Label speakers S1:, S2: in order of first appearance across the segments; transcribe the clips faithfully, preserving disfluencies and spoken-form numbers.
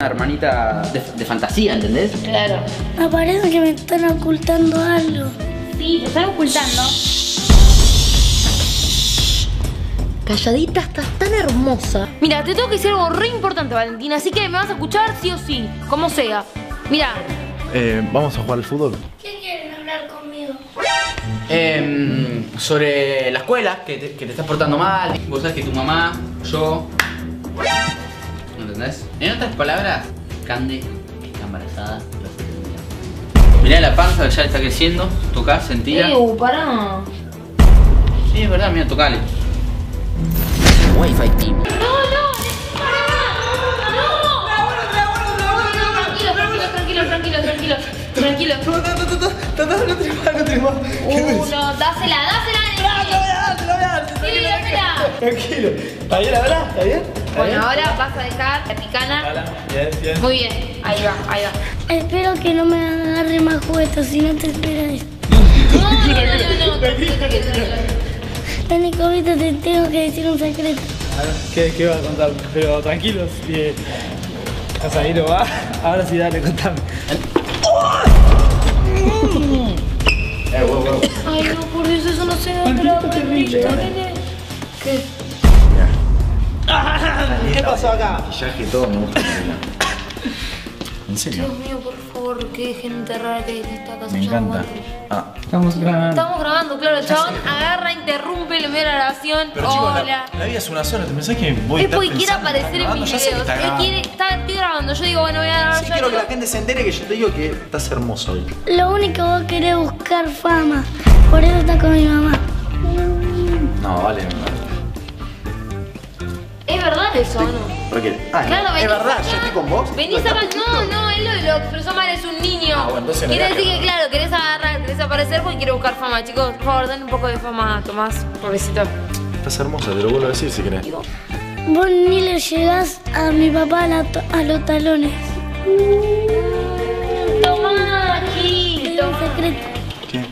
S1: Una hermanita de, de fantasía, ¿entendés?
S2: Claro.
S3: Me parece que me están ocultando algo.
S2: Sí, te están ocultando.
S4: Calladita, estás tan hermosa.
S2: Mira, te tengo que decir algo re importante, Valentina, así que me vas a escuchar sí o sí, como sea. Mira.
S5: Eh, vamos a jugar al fútbol.
S3: ¿Qué quieren hablar conmigo?
S1: Eh, sobre la escuela, que te, que te estás portando mal. Vos sabés que tu mamá, yo... ¿Entendés? En otras palabras, Cande está embarazada. Mirá la panza que ya le está creciendo. Tocá, sentía.
S2: Eh, pará.
S1: Sí, es verdad, mira, tocale. Wi-Fi team.
S2: No, no, pará. No. Tranquilo, tranquilo, tranquilo, tranquilo, tranquilo.
S5: No,
S2: Uno, dásela, dásela. Sí, dásela.
S5: Tranquilo. ¿Está bien ahora? ¿Está bien? ¿Está
S2: Bueno,
S5: bien?
S2: ahora vas a dejar la picana.
S5: Bien, bien.
S2: Muy bien, ahí va, ahí va.
S3: Espero que no me agarre más juguetes, si no te esperas.
S2: No, no, no, no, no.
S5: Tranquilo, tranquilo.
S3: Dani, Cobito, te tengo que decir un secreto.
S5: ¿Qué, qué va a contar? Pero tranquilos, bien. ¿Estás ahí no va? Ahora sí, dale, contame. Eh, huevo, huevo.
S2: Ay, no, por Dios, eso no se da, pero
S5: terrible.
S2: ¿Qué?
S5: ¿Qué pasó acá?
S6: Maquillaje y todo me gusta. ¿En serio?
S2: Dios mío, por favor, qué gente rara que está acá.
S6: Me encanta. Ah,
S5: Estamos grabando.
S2: Estamos grabando, claro, el chabón agarra, interrumpe, le mira la grabación.
S6: pero chicos,
S2: Hola.
S6: la, la vida es una sola. ¿Te pensás que voy a
S2: Es
S6: estar
S2: porque quiere
S6: pensando,
S2: aparecer en
S6: está
S2: mis
S6: grabando? Ya sé que
S2: videos.
S6: está
S2: Él
S6: grabando.
S2: quiere, está, estoy grabando. Yo digo, bueno, voy a grabar
S6: Sí,
S2: yo.
S6: quiero que
S2: digo,
S6: la gente se entere que yo te digo que estás hermosa hoy.
S3: Lo único que vos querés buscar fama. Por eso estás con mi mamá.
S6: No, vale.
S2: ¿es verdad eso o no?
S6: ¿Por qué? Ah,
S2: Claro,
S6: no,
S2: venís
S6: es verdad,
S2: acá,
S6: yo estoy con vos.
S2: Venís acá, no, no, él lo, lo expresó mal, es un niño.
S6: Ah, bueno, entonces no
S2: Quiere
S6: era
S2: decir
S6: que-
S2: que, claro, querés agarrar, querés aparecer porque quiere buscar fama. Chicos, por favor, denle un poco de fama a Tomás, pobrecito.
S6: Estás hermosa, te lo vuelvo a decir si querés.
S3: Vos ni le llegás a mi papá a, la to- a los talones.
S2: Tomás,
S3: Te
S2: Gil,
S3: digo un
S2: Tomás.
S3: secreto.
S6: ¿Qué?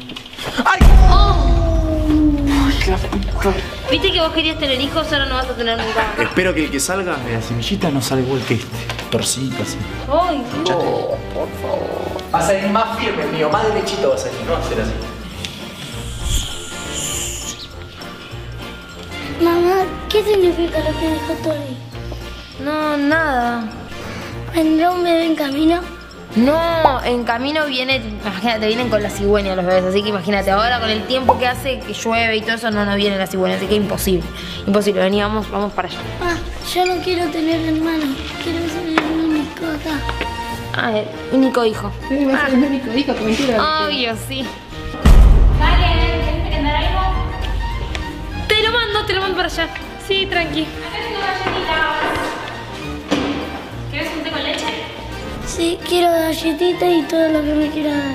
S2: Viste que vos querías tener hijos, ahora no vas a tener nunca.
S6: Espero que el que salga de la semillita no salga igual que este. Torcidito así.
S2: Ay, no.
S6: Va a salir más firme el mío, más derechito va a salir, no va a ser así.
S3: Mamá, ¿qué significa lo que dijo Tony?
S2: No, nada.
S3: ¿Vendrá un bebé en camino?
S2: No, en camino viene, imagínate, vienen con la cigüeña los bebés, así que imagínate, ahora con el tiempo que hace, que llueve y todo eso, no, no viene la cigüeña, así que imposible, imposible, veníamos, vamos para allá.
S3: Ah, yo no quiero tener hermanos. Quiero ser el único acá.
S2: Ah, el único hijo.
S4: Sí, va a ser el único hijo, que mentira.
S2: Obvio, sí.
S7: Vale, ¿tenés que andar algo?
S2: Te lo mando, te lo mando para allá. Sí, tranqui.
S7: Acá tengo galletitas. ¿Quieres un té con leche?
S3: Sí, quiero galletitas y todo lo que me quiera dar.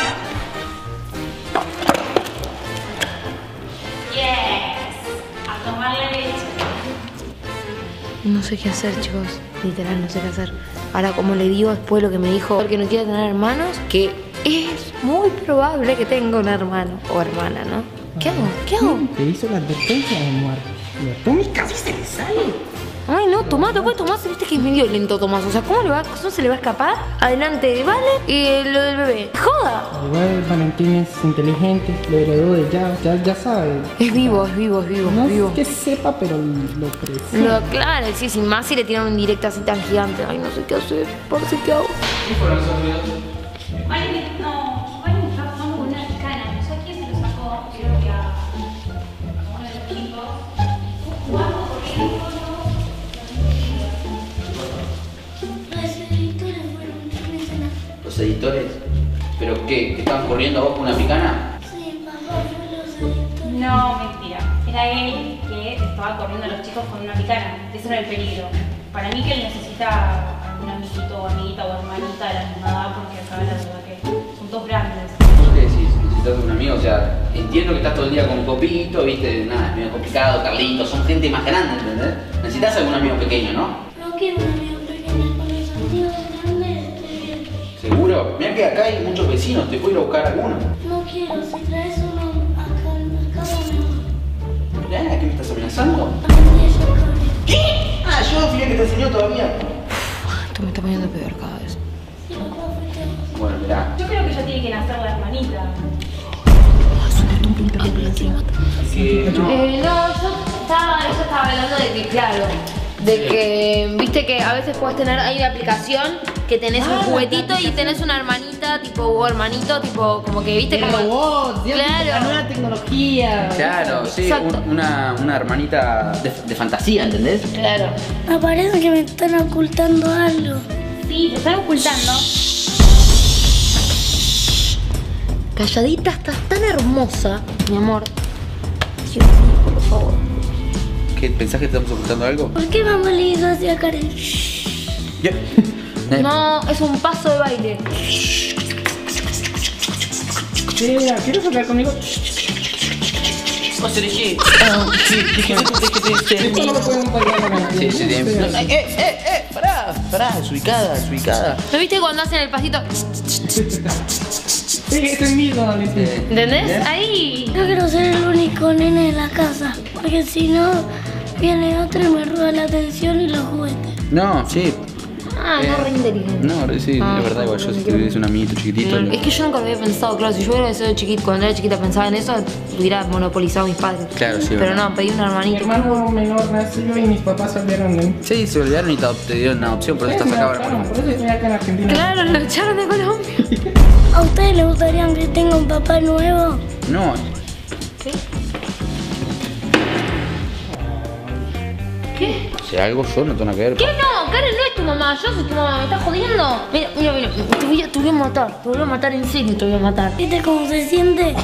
S7: Yes. A tomar la leche.
S2: No sé qué hacer, chicos. Literal, no sé qué hacer. Ahora, como le digo después lo que me dijo, que no quiere tener hermanos, que es muy probable que tenga un hermano o hermana, ¿no? ¿Qué hago? ¿Qué hago?
S8: Te hizo la advertencia de muerte. Y a Tommy casi se le sale.
S2: Ay, no, Tomás, después Tomás, viste que es medio lento Tomás. O sea, ¿cómo le va, cómo se le va a escapar? Adelante, vale, y lo del bebé. ¡Joda!
S8: Igual Valentín es inteligente, lo heredó de ya, ya, ya sabe.
S2: Es vivo, es vivo, es vivo,
S8: No
S2: es vivo.
S8: es que sepa, pero lo creció.
S2: Lo, claro, sí, sin más si le tiran un directo así tan gigante. Ay, no sé qué hacer, parece que hago.
S7: Vale, no. Vale, está jugando con una picana. No sé a quién se lo sacó. Creo que a, a uno de los chicos. Jugando corriendo.
S3: Los editores fueron mencionados.
S1: Los editores. ¿Pero qué? ¿Que estaban corriendo a vos con una picana?
S3: Sí, papá fue los editores.
S7: No, mentira. Era él que estaba corriendo a los chicos con una picana. Ese era el peligro. Para mí que él necesita algún amiguito o amiguita o hermanita de la misma edad porque acá la verdad que son todos grandes.
S1: ¿Qué decís? ¿Necesitas un amigo? O sea, entiendo que estás todo el día con Copito, viste, nada, es medio complicado, Carlitos, son gente más grande, ¿entendés? Necesitas algún amigo pequeño, ¿no?
S3: No quiero un amigo pequeño, con mis amigos grandes estoy bien.
S1: ¿Seguro? Mira que acá hay muchos vecinos, te puedo ir a buscar alguno.
S3: No quiero, si traes uno acá en la casa me
S1: Mirá, ¿qué me estás amenazando?
S3: voy a yo correr.
S1: ¿Qué? Ah, yo fui el que te enseñó todavía.
S2: Esto me está poniendo peor cada vez.
S3: Sí, papá, fuiste vos.
S1: Bueno, mirá.
S7: Yo creo que ya tiene que nacer la hermanita.
S1: Que no.
S2: Eh, no, yo estaba, yo estaba hablando de que, claro, de que, viste que a veces puedes tener, hay una aplicación que tenés un juguetito y tenés una hermanita, tipo, o hermanito, tipo, como que, viste,
S8: De
S2: como...
S8: robots, Dios,
S2: Claro.
S8: la nueva tecnología.
S1: Claro, sí,
S2: Exacto.
S1: un- una, una hermanita de, de fantasía, ¿entendés?
S2: Claro.
S3: Me parece que me están ocultando algo.
S7: Sí, te están ocultando.
S2: Calladita, estás tan hermosa, mi amor. Dios mío, por favor.
S1: ¿Qué, ¿Pensás que te estamos ocultando algo?
S3: ¿Por qué mamá le hizo así a Karen?
S1: Ya. Eh,
S2: No, es un paso de baile.
S8: Mira, ¿quieres hablar conmigo?
S1: Vos elegí. Ah, sí, déjeme, déjeme,
S8: Esto no lo podemos bailar acá.
S1: Sí, sí, sí. No, eh, eh, eh, pará, pará, es ubicada, es ubicada.
S2: ¿No viste cuando hacen el pasito?
S8: Sí, ese es mismo, Valentín.
S2: ¿Entendés? Ahí.
S3: Yo quiero ser el único nene de la casa, porque si no, viene otro y me roba la atención y los juguetes.
S1: No, sí.
S2: Ah, no, re inteligente.
S1: No, sí,
S2: Ah,
S1: es verdad, igual yo si tuviese un amiguito chiquitito. lo-
S2: Es que yo nunca lo había pensado, claro, si yo hubiera sido chiquito, cuando era chiquita pensaba en eso, hubiera monopolizado a mis padres.
S1: Claro, sí,
S2: Pero
S1: verdad.
S2: no, pedí un
S8: Mi
S2: hermanito.
S8: hermano menor nació y mis papás se olvidaron de mí.
S1: Sí, se olvidaron y te, te dieron una adopción, por eso
S8: Sí,
S1: estás
S8: me
S1: acá
S8: adoptaron,
S1: ahora.
S8: por eso estoy acá en Argentina.
S2: Claro, lo echaron de Colombia.
S3: ¿A ustedes les gustaría que tenga un papá nuevo?
S1: No,
S2: ¿Qué?
S1: si algo yo no tengo nada que ver.
S2: ¿Qué no? Karen no es tu mamá, yo soy tu mamá, ¿me estás jodiendo? Mira, mira, mira, te voy a, te voy a matar, te voy a matar en serio, te voy a matar.
S3: ¿Viste cómo se siente?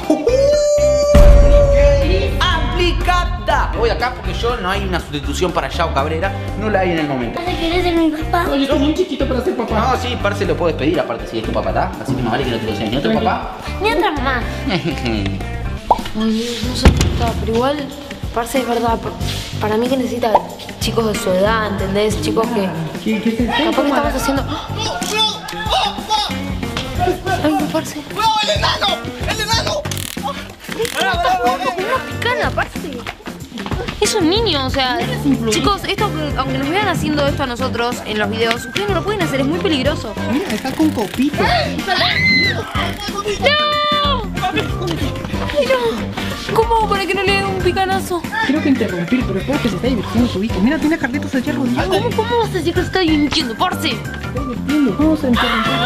S1: ¡Aplicada! Voy acá porque yo no hay una sustitución para Yao Cabrera, no la hay en el momento.
S3: ¿Te querés ser mi papá?
S8: Oye, estoy muy chiquito para ser papá.
S1: No, sí, parce lo puedes pedir aparte si es tu papá, ¿está? Así que más vale que no te lo enseñes. ¿No es tu papá?
S2: Ni otra mamá. Ay, Dios, no sé qué está, pero igual, parce, es verdad, por- para mí que necesita chicos de su edad, ¿entendés? Chicos que
S8: ¿Qué, qué es el
S2: capaz que
S8: tiempo,
S2: estamos haciendo... Ay, no, parce.
S9: ¡No, el enano! ¡El enano!
S2: Estás jugando con una picana, parce. Es un niño, o sea, chicos, esto, aunque nos vean haciendo esto a nosotros en los videos, ustedes no lo pueden hacer, es muy peligroso.
S8: Mira, está con copito.
S2: ¡No! ¡Ay, no! ¿Cómo hago para que no le dé un picanazo?
S8: Quiero que interrumpir, pero espero que se está divirtiendo su hijo. Mira, tiene a Carlitos allá rodeado.
S2: ¿Cómo, ¿Cómo vas a decir que se está divirtiendo, parce?
S8: Se está divirtiendo. Vamos a interrumpirlo.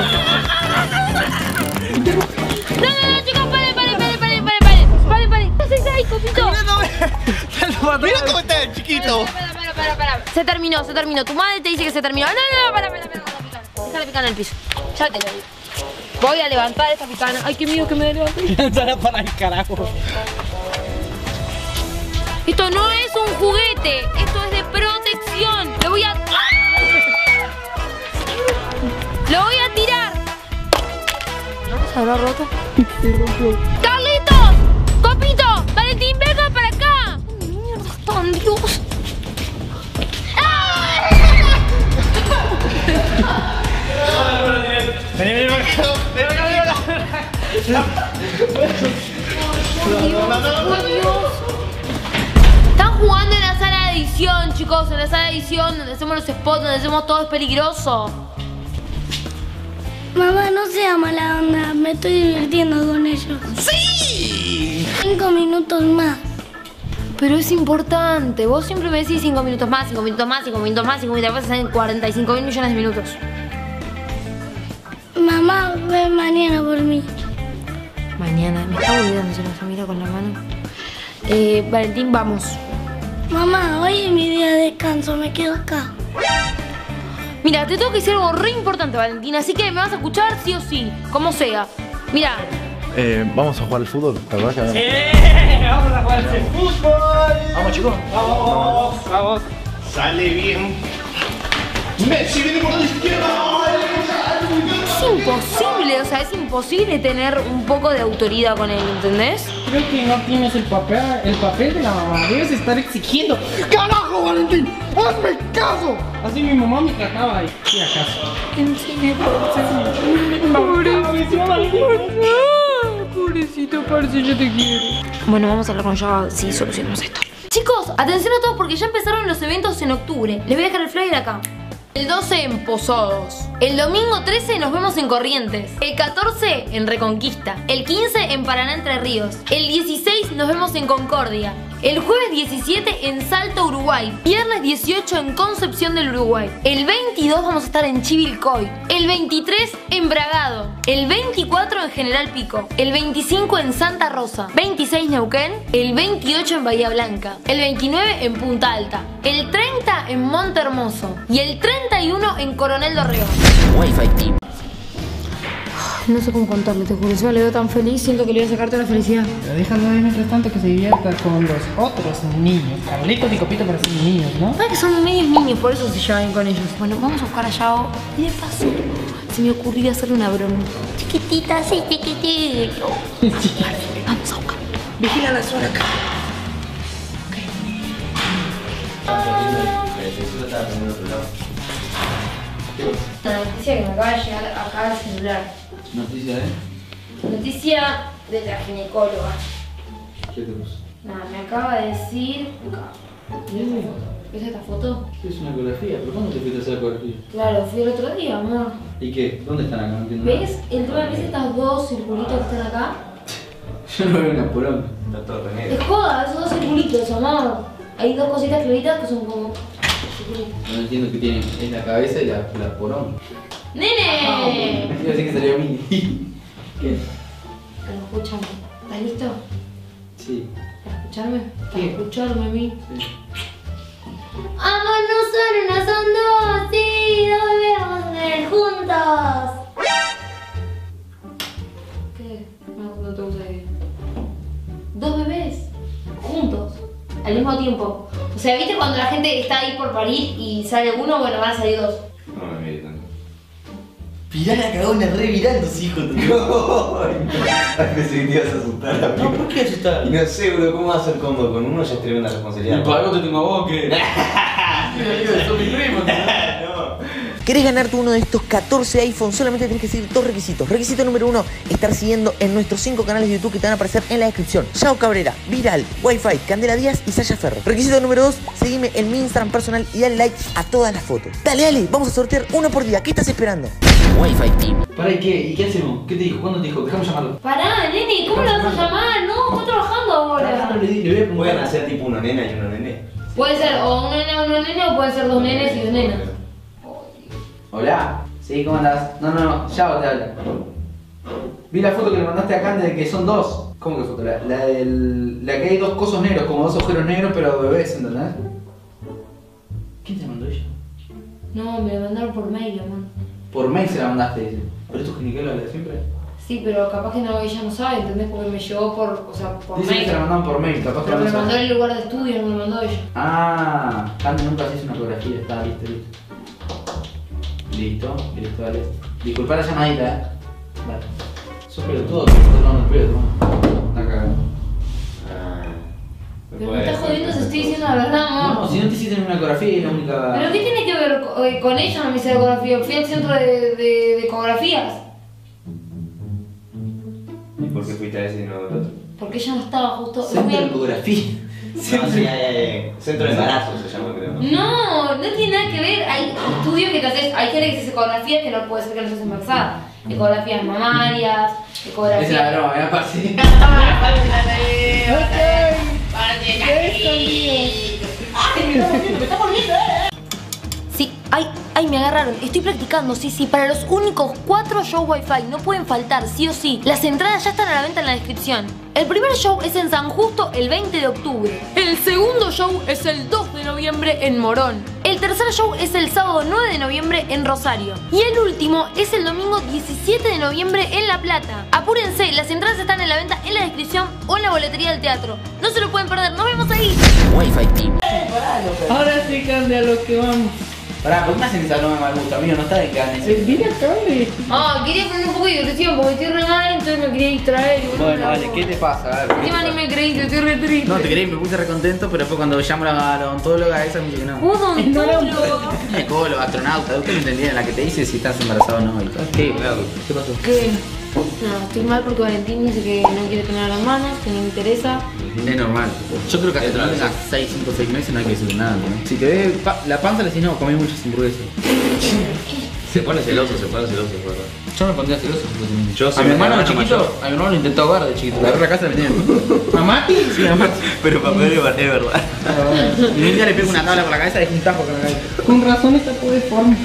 S2: No, no, no, chicos, paren, paren, paren, paren, paren, paren, paren, paren. ¿Qué haces ahí, copito?
S9: ¡Mira cómo está el chiquito!
S2: Para, para, para, para. Se terminó, se terminó. Tu madre te dice que se terminó. No, no, no, para, para, para, para, para. Deja la picana en el piso. Ya te lo digo. Voy a levantar esta picana. Ay, qué miedo que me levante.
S8: Lanzará para el carajo.
S2: Esto no es un juguete. Esto es de protección. Lo voy a... Lo voy a tirar. ¿No se habrá roto? ¡Carlitos! ¡Copito! ¡Valentín, venga para acá! ¿Dónde mierda están, Dios?
S5: Vení, vení, vení.
S2: Están jugando en la sala de edición, chicos. En la sala de edición donde hacemos los spots, donde hacemos todo es peligroso.
S3: Mamá, no sea mala onda, me estoy divirtiendo con ellos.
S9: ¡Sí!
S3: Cinco minutos más.
S2: Pero es importante. Vos siempre me decís cinco minutos más, cinco minutos más, cinco minutos más, cinco minutos más. Hacen cuarenta y cinco mil millones de minutos.
S3: Mamá, ven mañana por mí.
S2: Mañana. Me está olvidando, se nos mira con la mano. Eh, Valentín, vamos.
S3: Mamá, hoy es mi día de descanso, me quedo acá.
S2: Mira, te tengo que decir algo re importante, Valentín. Así que me vas a escuchar sí o sí, como sea. Mira,
S10: Eh, vamos a jugar al fútbol, ¿te acordás que
S5: ¡Eh! Vamos a jugar al fútbol.
S6: Vamos, chicos.
S5: Vamos, vamos.
S9: Sale bien. Messi viene por la izquierda.
S2: es imposible, o sea, es imposible tener un poco de autoridad con él, ¿entendés?
S8: Creo que no tienes el papel, el papel de la mamá. Debes estar exigiendo. ¡Carajo, Valentín! ¡Hazme caso! Así mi mamá me trataba y hacía caso.
S2: En serio, pobrecito, parce, yo te quiero. Bueno, vamos a hablar con Java si solucionamos esto. Chicos, atención a todos porque ya empezaron los eventos en octubre. Les voy a dejar el flyer acá. El doce en Posadas. El domingo trece nos vemos en Corrientes. El catorce en Reconquista. El quince en Paraná, Entre Ríos. El dieciséis nos vemos en Concordia. El jueves diecisiete en Salta, Uruguay. Viernes dieciocho en Concepción del Uruguay. El veintidós vamos a estar en Chivilcoy. El veintitrés en Bragado. El veinticuatro en General Pico. El veinticinco en Santa Rosa. veintiséis Neuquén. El veintiocho en Bahía Blanca. El veintinueve en Punta Alta. El treinta en Monte Hermoso. Y el treinta y uno en Coronel Dorrego.
S1: Wi-Fi Team.
S2: No sé cómo contarle, te juro. Si me le veo tan feliz, siento que le voy a sacar toda la felicidad.
S8: Pero déjalo ahí mientras tanto que se divierta con los otros niños. Carlitos y Copito parecen niños, ¿no?
S2: ¿Sabes que son medios niños? Por eso se llevan con ellos. Bueno, vamos a buscar a Yao. Y de paso, se me ocurrió hacerle una broma. Chiquitita, sí, chiquitito. Vamos a buscar.
S8: Vigila la zona acá.
S2: Una noticia que me acaba de llegar acá al celular.
S1: ¿Noticia de?
S2: Noticia de la ginecóloga.
S1: ¿Qué te puso?
S2: Nada, me acaba de decir. ¿Ves esta foto?
S1: Es una ecografía, ¿pero cuándo te fuiste a hacer ecografía?
S2: Claro, fui el otro día, amor.
S1: ¿Y qué? ¿Dónde están acá? No entiendo.
S2: ¿Ves? El tema es estas dos circulitos que están acá.
S1: Yo no veo una porón.
S6: Está todo renegado.
S2: Es joda, esos dos circulitos, amor. Hay dos cositas claritas que son como circulitos.
S1: No entiendo qué tiene. Es la cabeza y la, la porón.
S2: ¡Nene!
S1: Iba a decir que salió a mí. ¿Qué?
S2: Pero escúchame, ¿estás listo?
S1: Sí.
S2: ¿Para escucharme? ¿Para
S1: ¿Qué?
S2: escucharme a mí?
S1: Sí.
S2: Amor, no son una, son dos, sí, dos bebés vamos a tener juntos. ¿Qué? No, no te gusta idea. Dos bebés juntos, al mismo tiempo. O sea, ¿viste cuando la gente está ahí por parir y sale uno? Bueno, van a salir dos.
S6: No me mires tanto.
S11: Mirá la cagona re virando, hijo.
S6: No, pensé que te ibas a asustar.
S11: No, ¿por qué asustar?
S6: Y no sé, bro, ¿cómo vas a hacer cómodo con uno? Ya es tremenda responsabilidad.
S1: ¿Y para qué te tengo a vos que? Son mis primos,
S11: ¿Querés ganarte uno de estos catorce iPhones? Solamente tenés que seguir dos requisitos. Requisito número uno, estar siguiendo en nuestros cinco canales de YouTube que te van a aparecer en la descripción. Yao Cabrera, Viral, Wi-Fi, Candela Díaz y Sasha Ferro. Requisito número dos, seguime en mi Instagram personal y dale like a todas las fotos. Dale, dale, vamos a sortear uno por día. ¿Qué estás esperando?
S1: Wi-Fi Team. ¿Para y qué? ¿Y qué hacemos? ¿Qué te dijo? ¿Cuándo te dijo? Dejamos llamarlo.
S2: Pará, nene, ¿cómo lo vas a llamar? No, está trabajando ahora.
S1: Le, le voy a
S6: Pueden hacer tipo uno nena y uno nene.
S2: Puede ser o un nene o una nena o puede ser dos nenes y dos nenas.
S1: Hola. Sí, ¿cómo andás? No, no, no, ya te hablo. Vi la foto que le mandaste acá de que son dos. ¿Cómo que foto? La, la, del, la que hay dos cosos negros, como dos agujeros negros, pero bebés, ¿entendés? ¿Quién te mandó ella?
S2: No, me la mandaron por mail, amor.
S1: Por mail se la mandaste, dice. ¿Pero es tu ginecóloga la de siempre?
S2: Sí, pero capaz que no, ella no sabe, ¿entendés? Porque me llegó por, o sea, por
S1: Dice
S2: mail.
S1: que se la mandaron por mail, capaz que
S2: Pero
S1: no
S2: me
S1: sabe.
S2: mandó en el lugar de estudio, no me lo mandó ella.
S1: Ah, antes nunca se hizo una ecografía, está listo, listo. Listo, listo, dale. Disculpa la llamadita, eh. Dale. Sos pelotudo, que estás tomando el pelo, toma. Está cagado.
S2: Pero me estás jodiendo si estoy diciendo la verdad, amor.
S1: No, si no te hiciste una ecografía es la única.
S2: ¿Pero qué tiene que ver co- eh, con ella? No me hice ecografía. Fui al centro de, de, de ecografías.
S6: ¿Y por qué fuiste a ese y no al otro?
S2: Porque ella no estaba justo.
S1: Centro
S2: fui
S1: de
S2: al-
S1: ecografía.
S6: No, sí, hay, hay, centro de embarazo se llama, creo.
S2: No, no tiene nada que ver. Hay estudios que te haces. Hay gente que se hace ecografías que no puede ser que no estés embarazada. Ecografías mamarias, ecografías.
S1: Esa es la broma, me aparte.
S2: Sí, ay, ay, me agarraron. Estoy practicando, sí, sí. Para los únicos cuatro shows Wi-Fi no pueden faltar, sí o sí. Las entradas ya están a la venta en la descripción. El primer show es en San Justo el veinte de octubre. El segundo show es el dos de noviembre en Morón. El tercer show es el sábado nueve de noviembre en Rosario. Y el último es el domingo diecisiete de noviembre en La Plata. Apúrense, las entradas están en la venta en la descripción o en la boletería del teatro. No se lo pueden perder, nos vemos ahí.
S1: Wi-Fi Team.
S8: Ahora sí, Candy, a lo que vamos.
S1: Pará, ¿por qué me hacen esa broma de mal gusto? Amigo, no está de ganas.
S8: Eh, Dile a Candy.
S2: Ah, quería poner un poco de diversión porque estoy re mal, entonces me quería distraer.
S1: Bueno, dale, ¿qué te pasa? A ver, ¿qué te
S2: Encima ni
S1: pasa?
S2: me creíste, estoy re triste.
S1: No, te creí, me puse re contento, pero después cuando llamo a la odontóloga esa me dice que no.
S2: Odontólogo.
S1: Ginecólogo, astronauta, usted me entendía en la que te dice si estás embarazado o no y todo. ¿Qué? ¿Qué pasó?
S2: ¿Qué? No, estoy mal porque Valentín dice que no quiere tener hermanos, que no le interesa.
S1: Es normal. Yo creo que hasta que tengas seis, cinco, seis meses no hay que decir nada, ¿no? Si te ve pa- la panza le decís no, comí muchas hamburguesas.
S12: Se pone celoso, se pone celoso, es verdad.
S1: Yo me pondría celoso.
S12: Yo
S1: a
S12: soy
S1: mi hermano
S12: hermano
S1: chiquito,
S12: mayor.
S1: a mi hermano lo intentó ahogar de chiquito. Le agarró la casa y le metieron.
S8: ¿A Mati? Sí, a Mati.
S12: Pero papel es verdad.
S1: Y un día le pego una tabla por la cabeza y dejé un tajo con la cabeza.
S8: Con razón está todo deforme.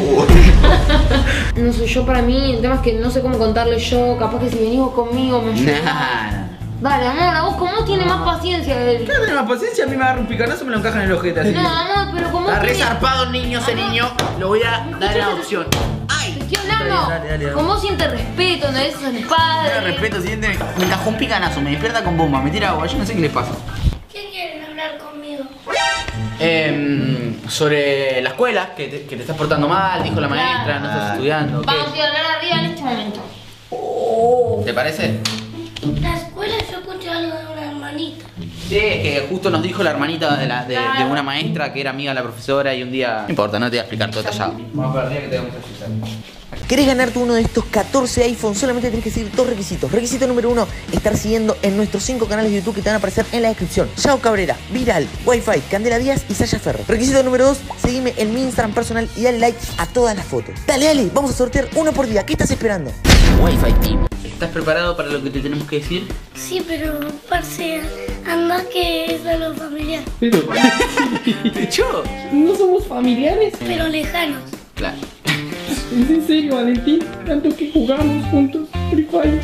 S2: No sé, yo para mí, el tema es que no sé cómo contarle yo. Capaz que si venís vos conmigo me ayudás.
S1: Nah.
S2: Dale, amor, a vos como tiene más paciencia él.
S1: ¿Qué tiene más paciencia? A mí me agarra un picanazo y me lo encaja en el ojete así.
S2: No, amor, pero como
S1: Está
S2: tiene...
S1: resarpado niño ese niño. Lo voy a dar en adopción.
S2: Te estoy hablando.
S1: Dale, dale, dale.
S2: Con vos siente respeto, no es el
S1: Me
S2: padre.
S1: respeto, siguiente. Me encajó un picanazo, me despierta con bomba, me tira agua, yo no sé qué les pasa.
S3: ¿Qué quieren hablar conmigo?
S1: Eh, sobre la escuela, que te, que te estás portando mal, dijo la maestra, no estás estudiando. ¿qué?
S2: Vamos a ir a hablar arriba en este momento.
S1: ¿Te parece?
S3: La escuela yo escuché algo de una hermanita.
S1: Sí, es que justo nos dijo la hermanita de, la, de, de una maestra que era amiga de la profesora y un día... No importa, no te voy a explicar todo detallado. Vamos a ver el día que te vamos a explicar.
S11: ¿Querés ganarte uno de estos catorce iPhones? Solamente tenés que seguir dos requisitos. Requisito número uno, estar siguiendo en nuestros cinco canales de YouTube que te van a aparecer en la descripción. Yao Cabrera, Viral, Wi-Fi, Candela Díaz y Sasha Ferro. Requisito número dos, seguime en mi Instagram personal y dale like a todas las fotos. Dale, dale, vamos a sortear uno por día. ¿Qué estás esperando?
S1: Wi-Fi Team. ¿Estás preparado para lo que te tenemos que decir?
S3: Sí, pero parce, anda que es de los familiares.
S8: Pero,
S1: ¿Yo?
S8: ¿no somos familiares?
S3: Pero lejanos.
S1: Claro.
S8: ¿Es en serio, Valentín? Tanto que jugamos juntos Free Fire.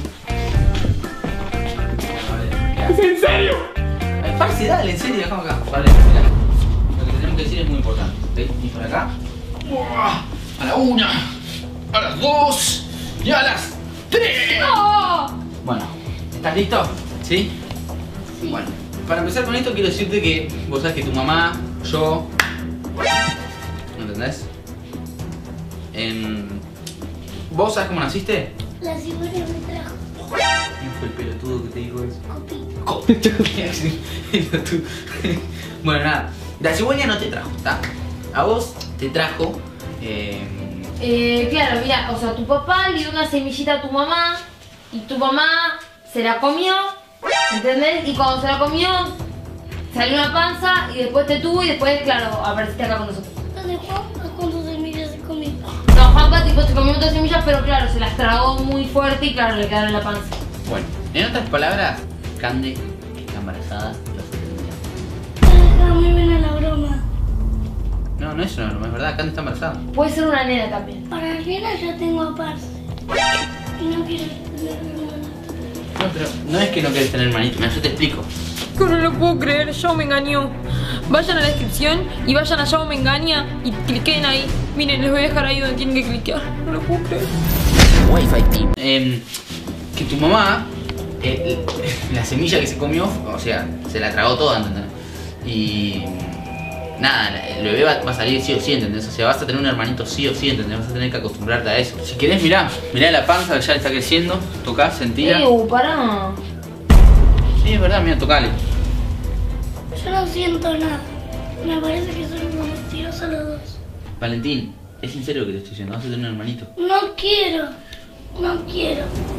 S8: ¿Es en serio?
S1: Ay, parce, dale, en serio, dejamos acá. Vale, mira. Lo que tenemos que decir es muy importante. ¿Veis? Y por acá. Uah, a la una, a las dos y a las tres. Bueno, ¿estás listo? ¿Sí?
S3: Sí.
S1: Bueno, para empezar con esto quiero decirte que vos sabés que tu mamá, yo... ¿No entendés? En... ¿Vos sabés cómo naciste?
S3: La cigüeña me trajo.
S1: ¿Quién fue el pelotudo que te dijo eso?
S3: Copito.
S1: Pelotudo. Bueno, nada. La cigüeña no te trajo, ¿está? A vos te trajo... Eh...
S2: Eh, claro, mira, o sea, tu papá le dio una semillita a tu mamá y tu mamá se la comió, ¿entendés? Y cuando se la comió, salió una panza y después te tuvo y después, claro, apareciste acá con nosotros.
S3: ¿Dónde Juan? ¿Con tus semillas se comió?
S2: No, Juanca tipo se comió otras semillas, pero claro, se las tragó muy fuerte y claro, le quedaron en la panza.
S1: Bueno, en otras palabras, Cande está embarazada y lo fue
S3: Ah, muy buena la broma.
S1: No, no es una broma, es verdad, Cande está embarazada.
S2: Puede ser una nena también.
S3: Para el bien ya tengo a parce. Y no quiero tener hermana.
S1: No, pero no es que no quieres tener hermanito, mira, yo te explico.
S13: Que no lo puedo creer, Yao me engañó. Vayan a la descripción y vayan a Yao me engaña y cliquen ahí. Miren, les voy a dejar ahí donde tienen que cliquear. No lo puedo creer.
S1: Wi-Fi Team. Eh, que tu mamá, eh, la semilla que se comió, o sea, se la tragó toda, ¿entendés? Y... nada, el bebé va, va a salir sí o sí, ¿entendés? O sea, vas a tener un hermanito sí o sí, ¿entendés? Vas a tener que acostumbrarte a eso. Si querés, mirá, mirá la panza que ya le está creciendo. Tocá, sentila.
S2: Eh, pará.
S1: Sí, es verdad, mira, tocale.
S3: Yo no siento nada. Me parece que son unos mentirosos los dos.
S1: Valentín, es en serio lo que te estoy diciendo, vas a tener un hermanito.
S3: No quiero. No quiero.